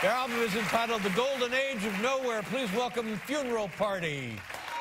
Their album is entitled The Golden Age of Nowhere. Please welcome Funeral Party.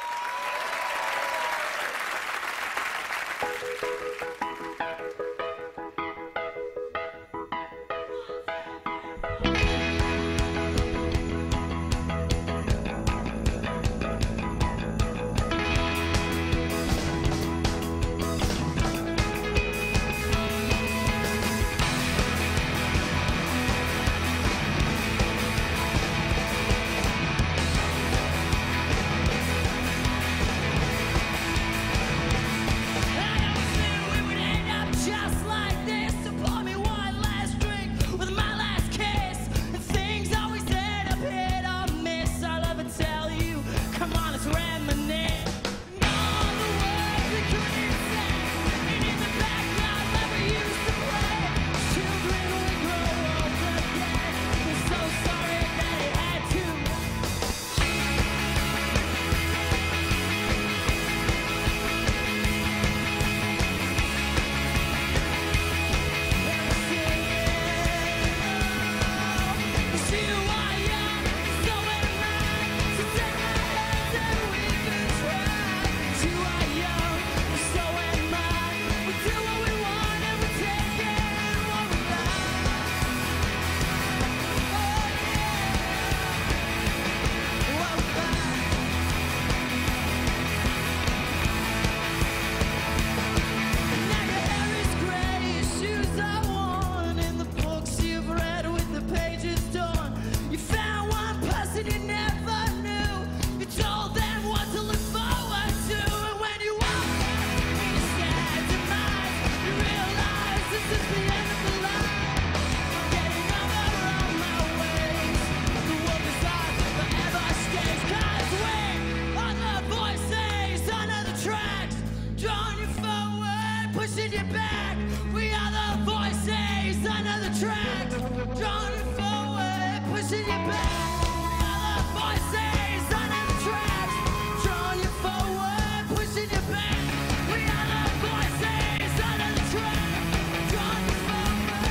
Pushing you back, we are the voices under the track. Drawing you forward, pushing you back. We are the voices under the track. Drawing you forward, pushing you back. We are the voices under the track. Drawing you forward.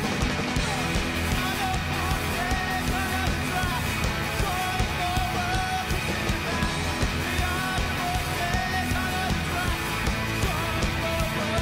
Under the voices under the track. Drawing you forward, pushing you back. We are the voices under the track. Drawing you forward.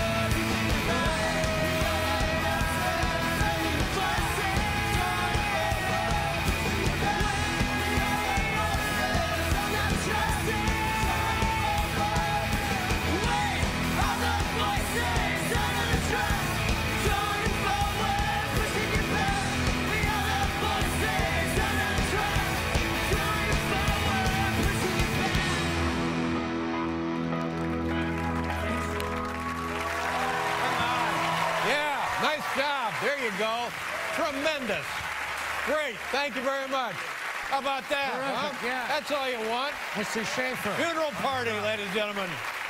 Nice job. There you go. Tremendous. Great. Thank you very much. How about that? Terrific, Huh? yeah. That's all you want. Mr. Schaefer. Funeral Party, ladies and gentlemen.